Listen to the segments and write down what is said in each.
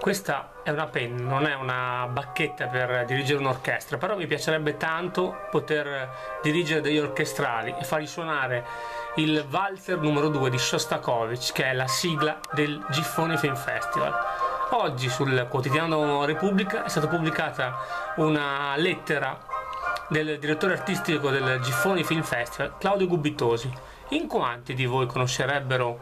Questa è una penna, non è una bacchetta per dirigere un'orchestra, però mi piacerebbe tanto poter dirigere degli orchestrali e fargli suonare il Walzer numero 2 di Shostakovich, che è la sigla del Giffoni Film Festival. Oggi sul quotidiano Repubblica è stata pubblicata una lettera del direttore artistico del Giffoni Film Festival, Claudio Gubitosi. In quanti di voi conoscerebbero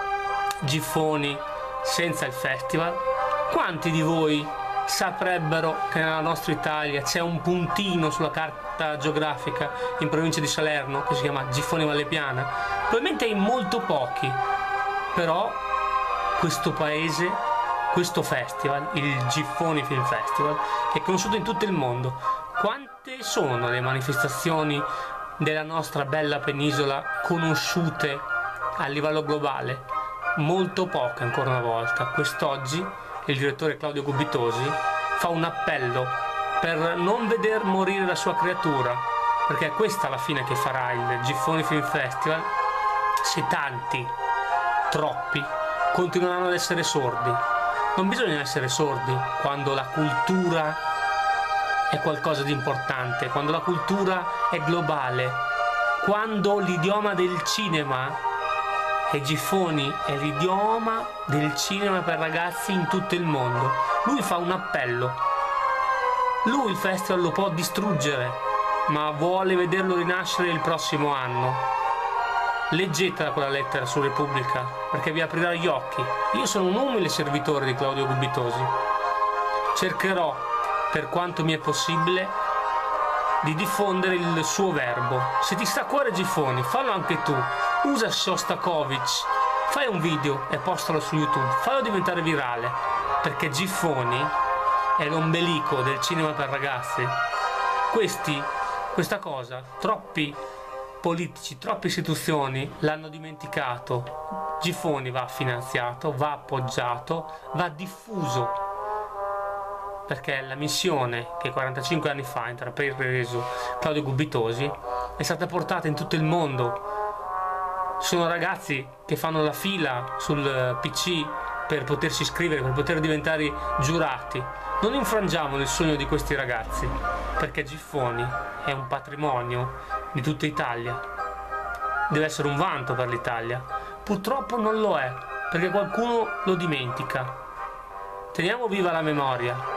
Giffoni senza il festival? Quanti di voi saprebbero che nella nostra Italia c'è un puntino sulla carta geografica in provincia di Salerno che si chiama Giffoni Valle Piana? Probabilmente in molto pochi, però questo paese, questo festival, il Giffoni Film Festival, è conosciuto in tutto il mondo. Quante sono le manifestazioni della nostra bella penisola conosciute a livello globale? Molto poche ancora una volta. Quest'oggi il direttore Claudio Gubitosi fa un appello per non veder morire la sua creatura, perché è questa la fine che farà il Giffoni Film Festival se tanti, troppi, continueranno ad essere sordi. Non bisogna essere sordi quando la cultura è qualcosa di importante, quando la cultura è globale, quando l'idioma del cinema, e Giffoni è l'idioma del cinema per ragazzi in tutto il mondo. Lui fa un appello. Lui il festival lo può distruggere, ma vuole vederlo rinascere il prossimo anno. Leggetela quella lettera su Repubblica, perché vi aprirà gli occhi. Io sono un umile servitore di Claudio Gubitosi. Cercherò, per quanto mi è possibile, di diffondere il suo verbo. Se ti sta a cuore Giffoni, fallo anche tu. Usa Shostakovich, fai un video e postalo su YouTube, fallo diventare virale, perché Giffoni è l'ombelico del cinema per ragazzi. Questa cosa, troppi politici, troppe istituzioni l'hanno dimenticato. Giffoni va finanziato, va appoggiato, va diffuso, perché la missione che 45 anni fa ha intrapreso Claudio Gubitosi è stata portata in tutto il mondo. Sono ragazzi che fanno la fila sul PC per potersi iscrivere, per poter diventare giurati. Non infrangiamo il sogno di questi ragazzi, perché Giffoni è un patrimonio di tutta Italia. Deve essere un vanto per l'Italia. Purtroppo non lo è, perché qualcuno lo dimentica. Teniamo viva la memoria.